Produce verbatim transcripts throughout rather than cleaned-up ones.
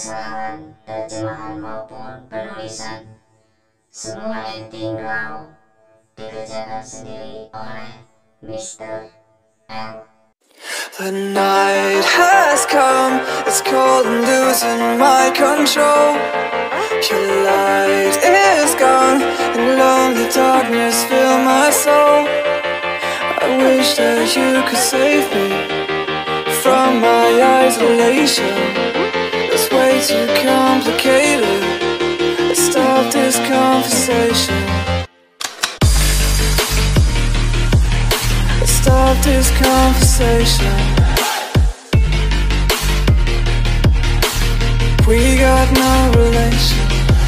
kesalahan terjemahan maupun penulisan. Semua editing raw dikerjakan sendiri oleh mister L. The night has come, it's cold and losing my control. Your light is gone, and lonely darkness fill my soul. I wish that you could save me from my isolation. It's way too complicated. Let's stop this conversation. Let's stop this conversation. We got no relation.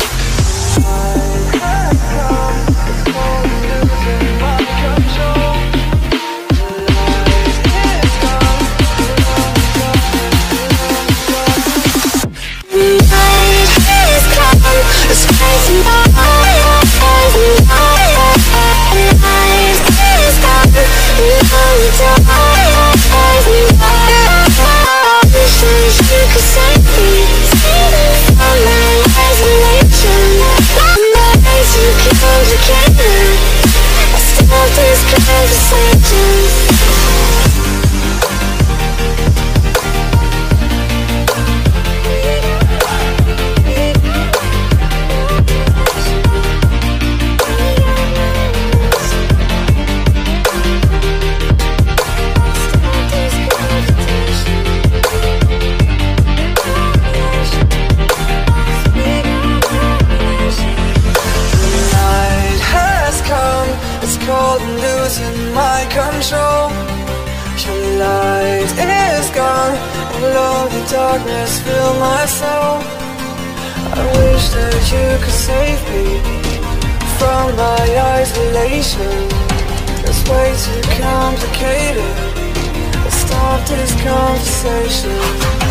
Darkness fill my soul. I wish that you could save me from my isolation. It's way too complicated. Let's stop this conversation.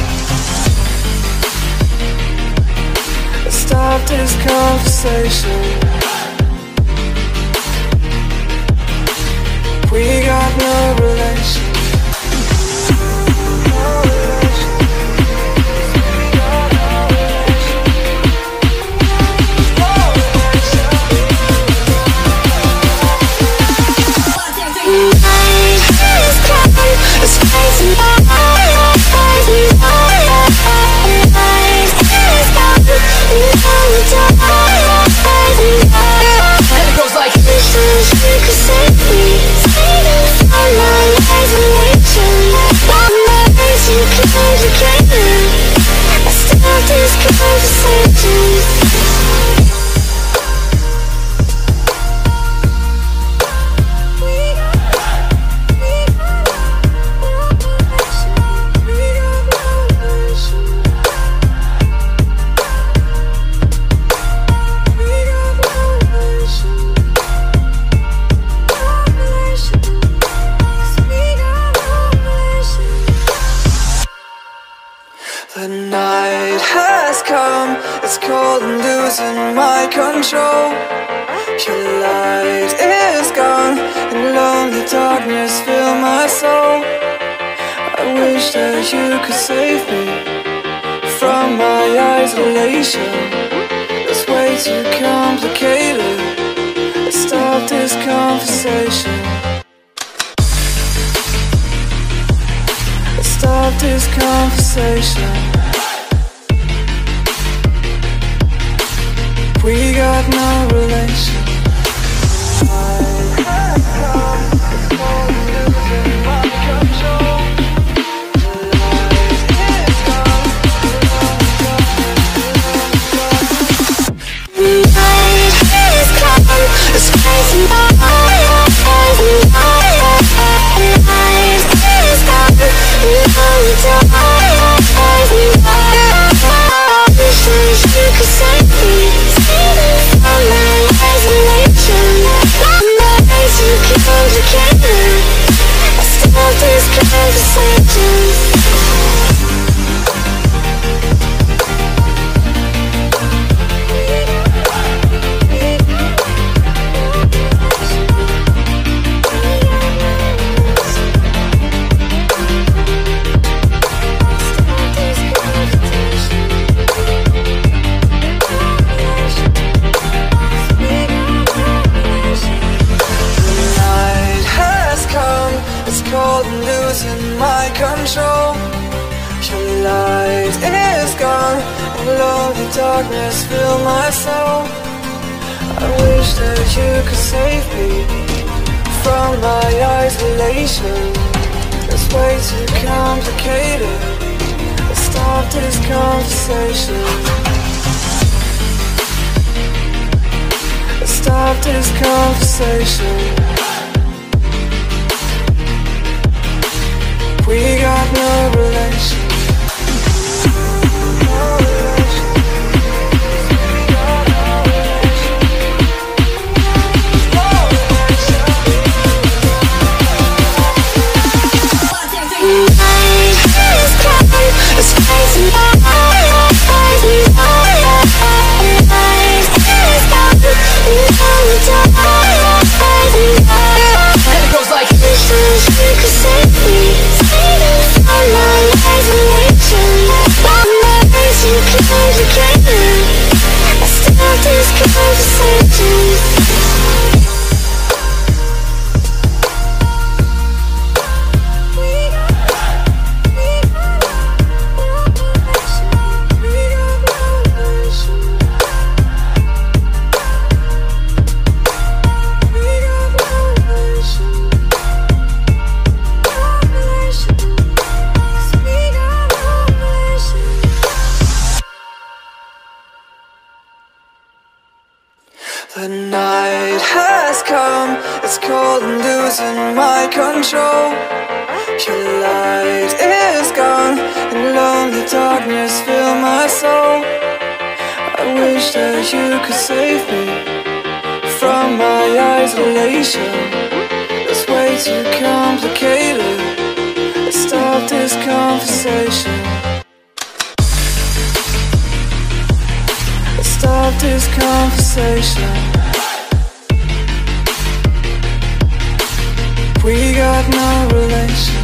Let's stop this conversation. We got no relation. The night has come, it's cold and losing my control. Your light is gone, and lonely darkness fill my soul. I wish that you could save me from my isolation. It's way too complicated. Let's stop this conversation. Let's stop this conversation. We got no relation. You could save me, save me from my life. darkness fill my soul. I wish that you could save me from my isolation. It's way too complicated. Let's stop this conversation. Let's stop this conversation. We got no relation. The night has come, it's cold and losing my control. Your light is gone, and lonely darkness fill my soul. I wish that you could save me from my isolation. It's way too complicated. Let's stop this conversation. Let's stop this conversation. We got no relation.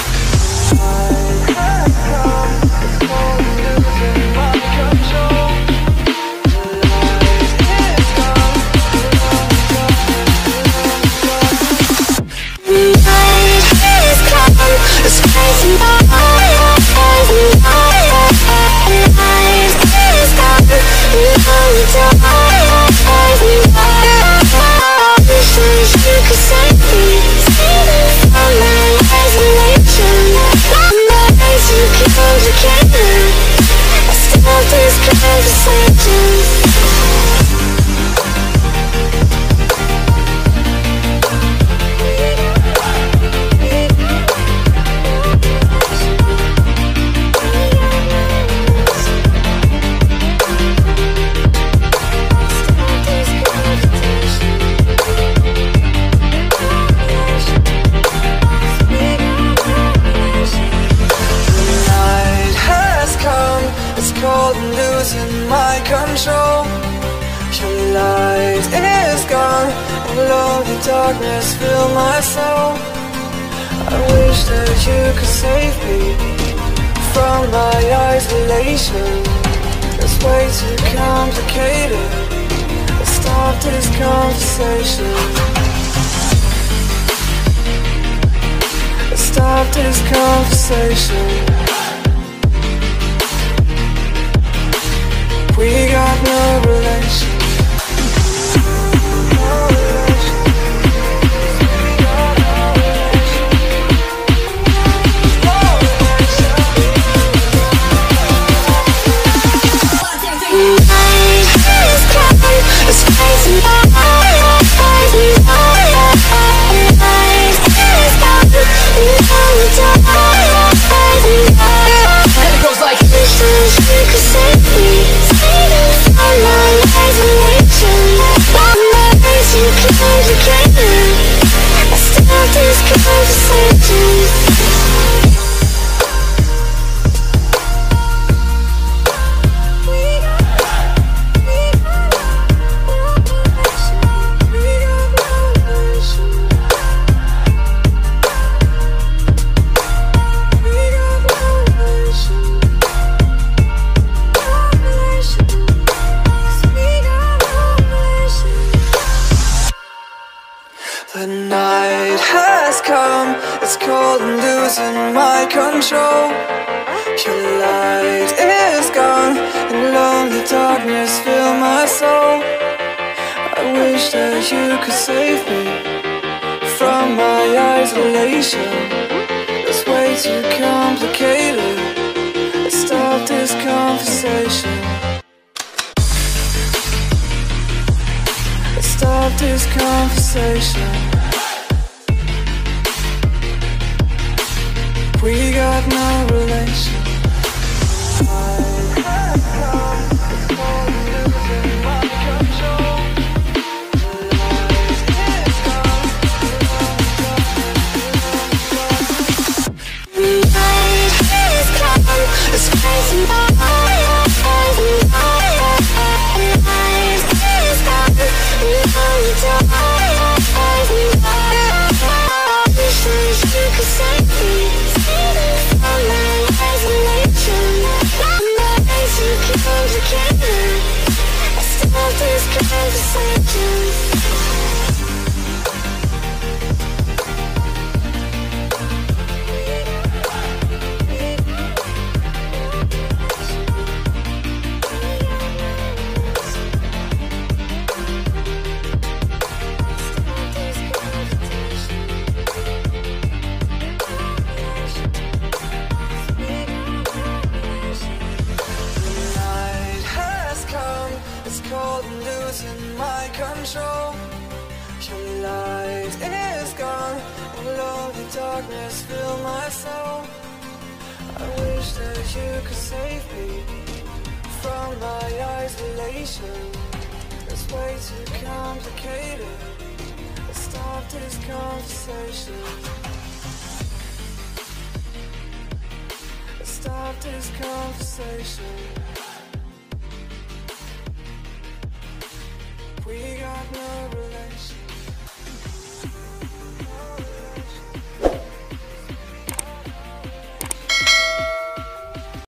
Darkness fill my soul. I wish that you could save me from my isolation. It's way too complicated. Let's stop this conversation. Let's stop this conversation. We got no relation. The night has come, it's cold and losing my control. Your light is gone, and lonely darkness fill my soul. I wish that you could save me from my isolation. It's way too complicated. Let's stop this conversation. Let's stop this conversation. We got no relation. It's crazy, my eyes, losing my control. Your light is gone, and lonely darkness fill my soul. I wish that you could save me from my isolation. It's way too complicated. Let's stop this conversation. Let's stop this conversation.